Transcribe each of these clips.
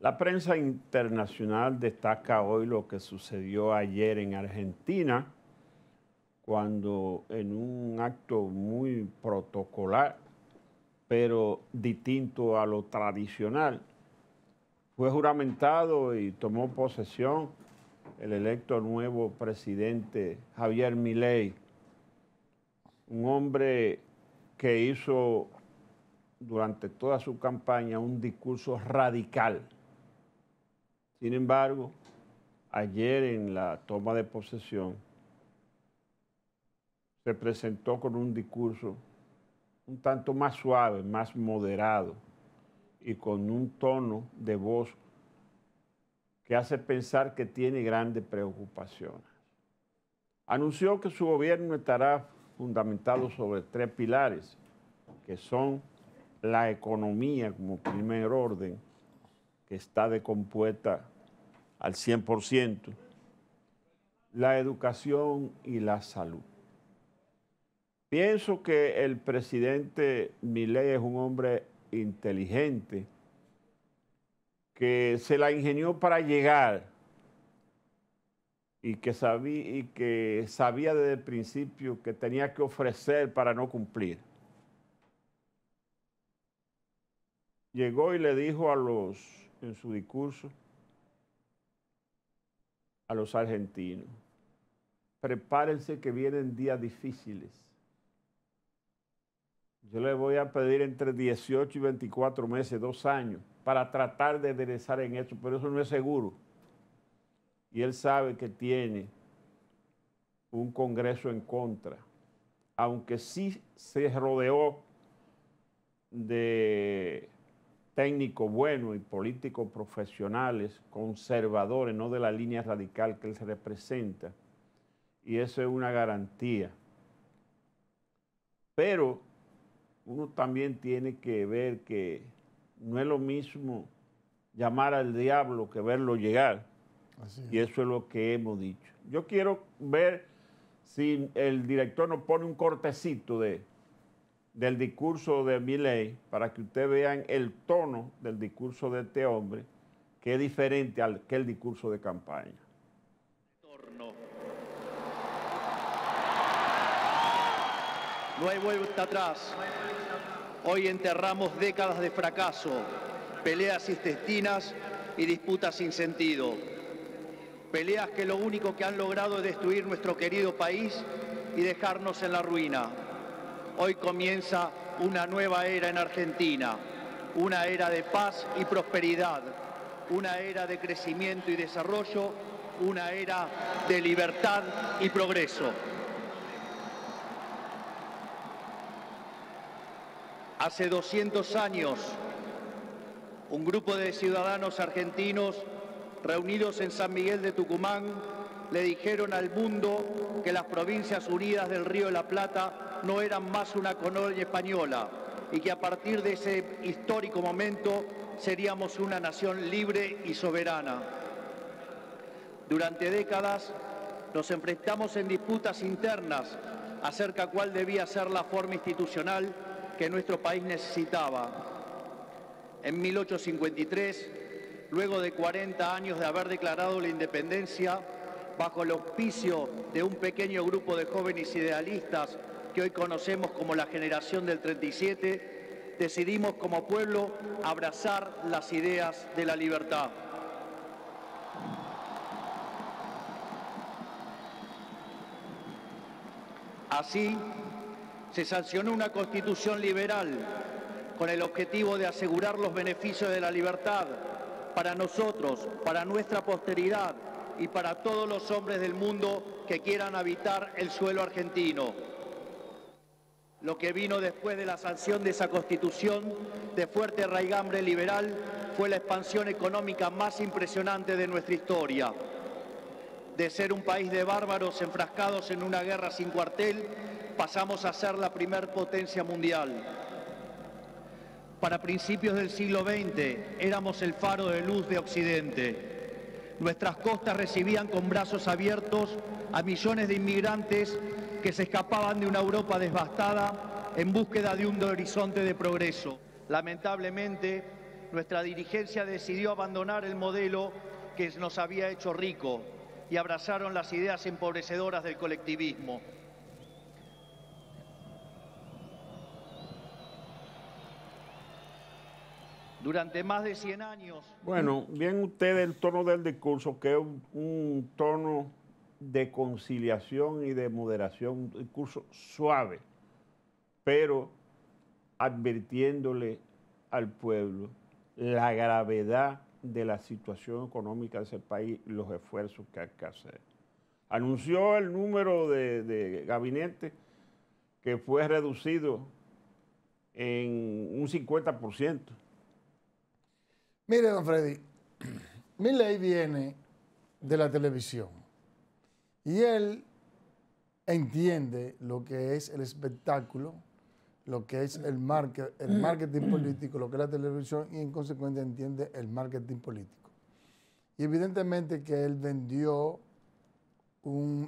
La prensa internacional destaca hoy lo que sucedió ayer en Argentina, cuando en un acto muy protocolar, pero distinto a lo tradicional, fue juramentado y tomó posesión el electo nuevo presidente Javier Milei, un hombre que hizo durante toda su campaña un discurso radical. Sin embargo, ayer en la toma de posesión se presentó con un discurso un tanto más suave, más moderado y con un tono de voz que hace pensar que tiene grandes preocupaciones. Anunció que su gobierno estará fundamentado sobre 3 pilares, que son la economía como primer orden, que está decompuesta al 100%, la educación y la salud. Pienso que el presidente Milei es un hombre inteligente que se la ingenió para llegar y que sabía desde el principio que tenía que ofrecer para no cumplir. Llegó y le dijo en su discurso a los argentinos: prepárense que vienen días difíciles. Yo les voy a pedir entre 18 y 24 meses, 2 años, para tratar de enderezar en esto, pero eso no es seguro. Y él sabe que tiene un Congreso en contra, aunque sí se rodeó de técnicos buenos y políticos profesionales, conservadores, no de la línea radical que él se representa, y eso es una garantía. Pero uno también tiene que ver que no es lo mismo llamar al diablo que verlo llegar. Y eso es lo que hemos dicho. Yo quiero ver si el director nos pone un cortecito del discurso de Milei para que ustedes vean el tono del discurso de este hombre, que es diferente al que el discurso de campaña. No hay vuelta atrás. Hoy enterramos décadas de fracaso, peleas intestinas y disputas sin sentido. Peleas que lo único que han logrado es destruir nuestro querido país y dejarnos en la ruina. Hoy comienza una nueva era en Argentina, una era de paz y prosperidad, una era de crecimiento y desarrollo, una era de libertad y progreso. Hace 200 años, un grupo de ciudadanos argentinos reunidos en San Miguel de Tucumán le dijeron al mundo que las Provincias Unidas del Río de la Plata no eran más una colonia española y que a partir de ese histórico momento seríamos una nación libre y soberana. Durante décadas nos enfrentamos en disputas internas acerca de cuál debía ser la forma institucional que nuestro país necesitaba. En 1853, luego de 40 años de haber declarado la independencia, bajo el auspicio de un pequeño grupo de jóvenes idealistas que hoy conocemos como la generación del 37, decidimos como pueblo abrazar las ideas de la libertad. Así, se sancionó una constitución liberal con el objetivo de asegurar los beneficios de la libertad para nosotros, para nuestra posteridad y para todos los hombres del mundo que quieran habitar el suelo argentino. Lo que vino después de la sanción de esa constitución de fuerte raigambre liberal fue la expansión económica más impresionante de nuestra historia. De ser un país de bárbaros enfrascados en una guerra sin cuartel, pasamos a ser la primer potencia mundial. Para principios del siglo XX éramos el faro de luz de Occidente. Nuestras costas recibían con brazos abiertos a millones de inmigrantes que se escapaban de una Europa devastada en búsqueda de un horizonte de progreso. Lamentablemente, nuestra dirigencia decidió abandonar el modelo que nos había hecho rico y abrazaron las ideas empobrecedoras del colectivismo. Durante más de 100 años... Bueno, bien usted el tono del discurso, que es un tono de conciliación y de moderación, un discurso suave, pero advirtiéndole al pueblo la gravedad de la situación económica de ese país y los esfuerzos que hay que hacer. Anunció el número de gabinete que fue reducido en un 50%. Mire, don Freddy, Milei viene de la televisión y él entiende lo que es el espectáculo, lo que es el marketing político, lo que es la televisión y en consecuencia entiende el marketing político. Y evidentemente que él vendió un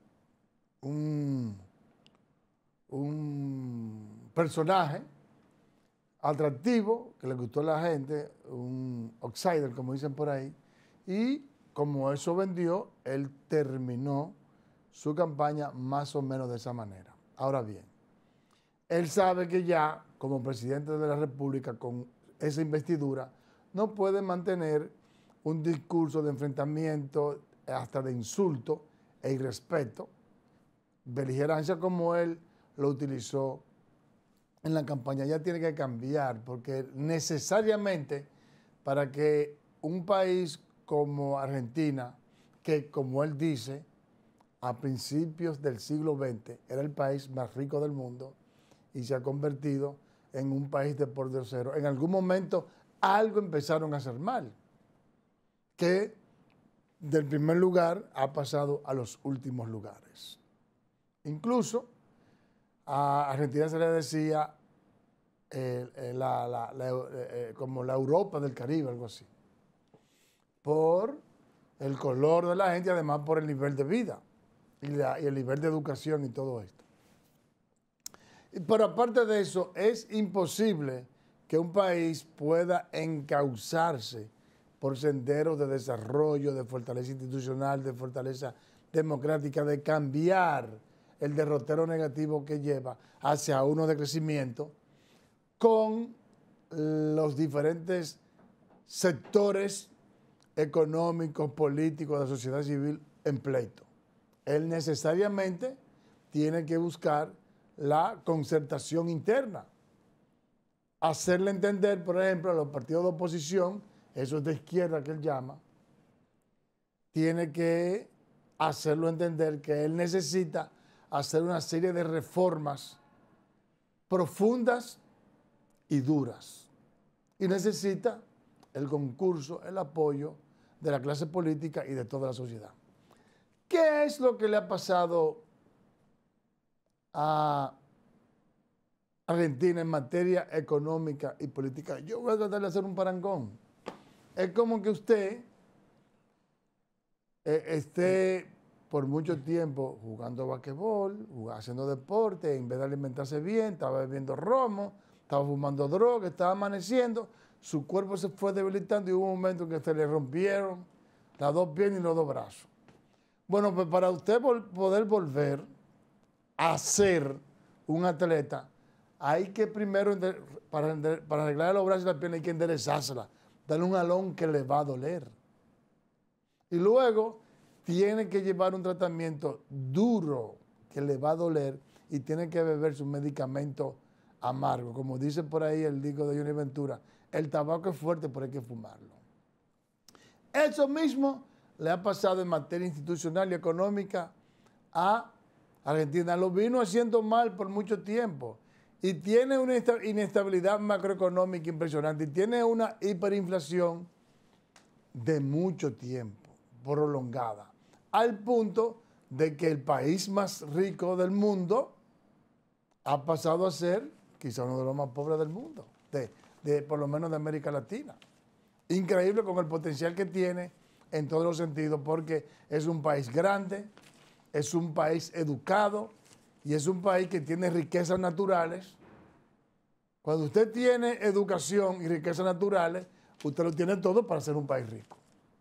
personaje atractivo, que le gustó a la gente, un outsider, como dicen por ahí, y como eso vendió, él terminó su campaña más o menos de esa manera. Ahora bien, él sabe que ya, como presidente de la República, con esa investidura, no puede mantener un discurso de enfrentamiento, hasta de insulto e irrespeto, beligerancia como él lo utilizó en la campaña. Ya tiene que cambiar, porque necesariamente para que un país como Argentina, que como él dice, a principios del siglo XX era el país más rico del mundo y se ha convertido en un país de por cero, en algún momento algo empezaron a hacer mal, que del primer lugar ha pasado a los últimos lugares. Incluso a Argentina se le decía como la Europa del Caribe, algo así, por el color de la gente y además por el nivel de vida y el nivel de educación y todo esto. Pero aparte de eso, es imposible que un país pueda encauzarse por senderos de desarrollo, de fortaleza institucional, de fortaleza democrática, de cambiar el derrotero negativo que lleva hacia uno de crecimiento con los diferentes sectores económicos, políticos, de la sociedad civil en pleito. Él necesariamente tiene que buscar la concertación interna. Hacerle entender, por ejemplo, a los partidos de oposición, esos de izquierda que él llama, tiene que hacerlo entender que él necesita hacer una serie de reformas profundas y duras. Y necesita el concurso, el apoyo de la clase política y de toda la sociedad. ¿Qué es lo que le ha pasado a Argentina en materia económica y política? Yo voy a tratar de hacer un parangón. Es como que usted esté por mucho tiempo jugando basquetbol, haciendo deporte, en vez de alimentarse bien, estaba bebiendo romo, estaba fumando droga, estaba amaneciendo, su cuerpo se fue debilitando y hubo un momento en que se le rompieron las dos piernas y los dos brazos. Bueno, pues para usted poder volver a ser un atleta, hay que primero, para arreglar los brazos y las piernas, hay que enderezársela, darle un jalón que le va a doler. Y luego tiene que llevar un tratamiento duro que le va a doler y tiene que beberse un medicamento amargo. Como dice por ahí el disco de Johnny Ventura, el tabaco es fuerte, pero hay que fumarlo. Eso mismo le ha pasado en materia institucional y económica a Argentina. Lo vino haciendo mal por mucho tiempo y tiene una inestabilidad macroeconómica impresionante y tiene una hiperinflación de mucho tiempo, prolongada, al punto de que el país más rico del mundo ha pasado a ser quizá uno de los más pobres del mundo, por lo menos de América Latina. Increíble con el potencial que tiene en todos los sentidos, porque es un país grande, es un país educado y es un país que tiene riquezas naturales Cuando usted tiene educación y riquezas naturales, usted lo tiene todo para ser un país rico.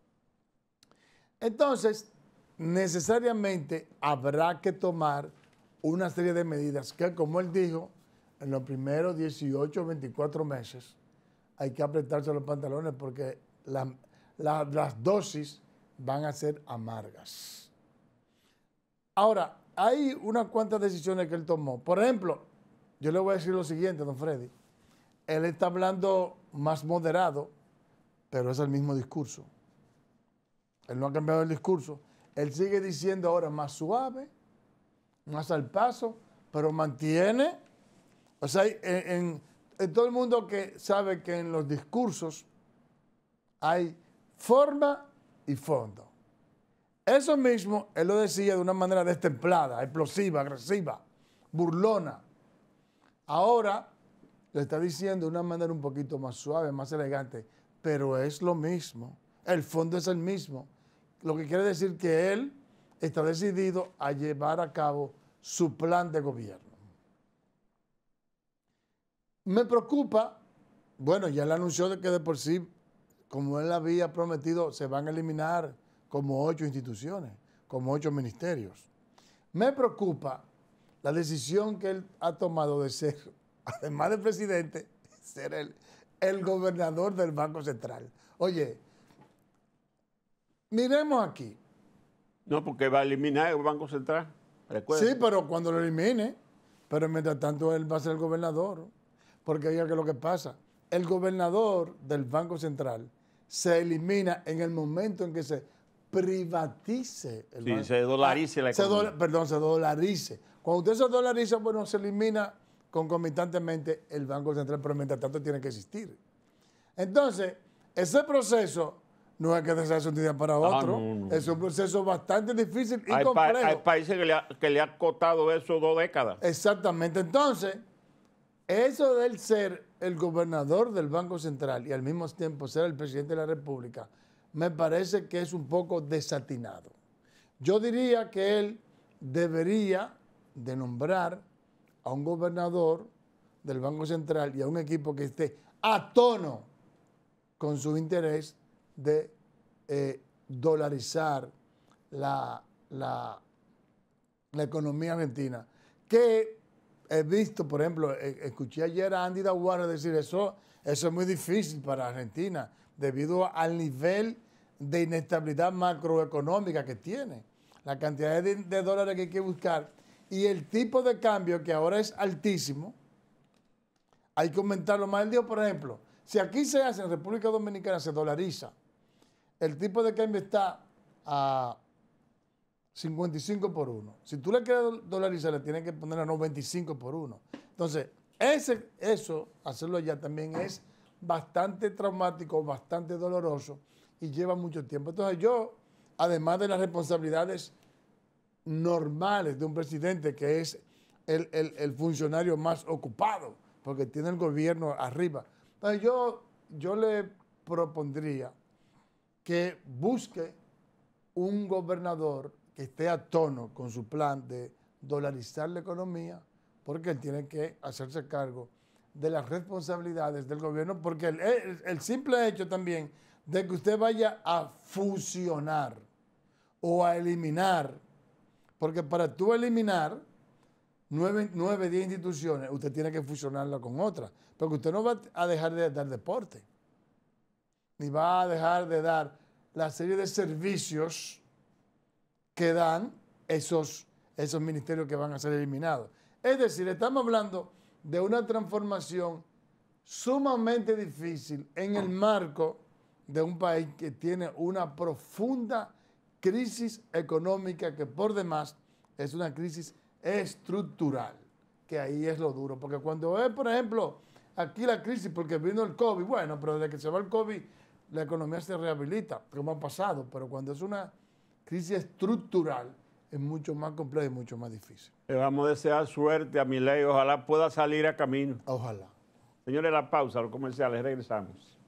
Entonces, necesariamente habrá que tomar una serie de medidas que, como él dijo, en los primeros 18 o 24 meses hay que apretarse los pantalones porque las dosis van a ser amargas. Ahora, hay unas cuantas decisiones que él tomó. Por ejemplo, yo le voy a decir lo siguiente, don Freddy. Él está hablando más moderado, pero es el mismo discurso. Él no ha cambiado el discurso. Él sigue diciendo ahora más suave, más al paso, pero mantiene. O sea, en todo el mundo que sabe que en los discursos hay forma y fondo. Eso mismo él lo decía de una manera destemplada, explosiva, agresiva, burlona. Ahora lo está diciendo de una manera un poquito más suave, más elegante, pero es lo mismo. El fondo es el mismo. Lo que quiere decir que él está decidido a llevar a cabo su plan de gobierno. Me preocupa, bueno, ya él anunció de que de por sí, como él había prometido, se van a eliminar como 8 instituciones, como 8 ministerios. Me preocupa la decisión que él ha tomado de ser, además de presidente, ser el gobernador del Banco Central. Oye, miremos aquí. No, porque va a eliminar el Banco Central. Recuerda. Sí, pero cuando lo elimine, pero mientras tanto él va a ser el gobernador. Porque oiga que lo que pasa, el gobernador del Banco Central se elimina en el momento en que se privatice el banco. Sí, se dolarice la economía. Se dolarice. Cuando usted se dolariza, bueno, se elimina concomitantemente el Banco Central, pero mientras tanto tiene que existir. Entonces, ese proceso no es que se hace un día para otro. No. Es un proceso bastante difícil y complejo. Hay países que le ha costado eso 2 décadas. Exactamente. Entonces, eso de él ser el gobernador del Banco Central y al mismo tiempo ser el presidente de la República, me parece que es un poco desatinado. Yo diría que él debería de nombrar a un gobernador del Banco Central y a un equipo que esté a tono con su interés de dolarizar la economía argentina. Que he visto, por ejemplo, escuché ayer a Andy Daguarre decir eso es muy difícil para Argentina debido al nivel de inestabilidad macroeconómica que tiene, la cantidad de dólares que hay que buscar y el tipo de cambio que ahora es altísimo. Hay que aumentarlo más. Él dijo, por ejemplo, si aquí se hace en República Dominicana, se dolariza, el tipo de cambio está a 55 por 1. Si tú le quieres dolarizar, le tienes que poner a 95 por 1. Entonces, eso, hacerlo allá también es bastante traumático, bastante doloroso y lleva mucho tiempo. Entonces yo, además de las responsabilidades normales de un presidente que es el funcionario más ocupado, porque tiene el gobierno arriba, entonces yo le propondría que busque un gobernador que esté a tono con su plan de dolarizar la economía, porque él tiene que hacerse cargo de las responsabilidades del gobierno, porque el simple hecho también de que usted vaya a fusionar o a eliminar, porque para tú eliminar 9, 10 instituciones, usted tiene que fusionarla con otras, porque usted no va a dejar de dar deporte, ni va a dejar de dar la serie de servicios que dan esos ministerios que van a ser eliminados. Es decir, estamos hablando de una transformación sumamente difícil en el marco de un país que tiene una profunda crisis económica que por demás es una crisis estructural, que ahí es lo duro. Porque cuando es, por ejemplo, aquí la crisis porque vino el COVID, bueno, pero desde que se va el COVID la economía se rehabilita, como ha pasado, pero cuando es una crisis estructural es mucho más compleja y mucho más difícil. Le vamos a desear suerte a Milei, ojalá pueda salir a camino. Ojalá. Señores, la pausa, los comerciales, regresamos.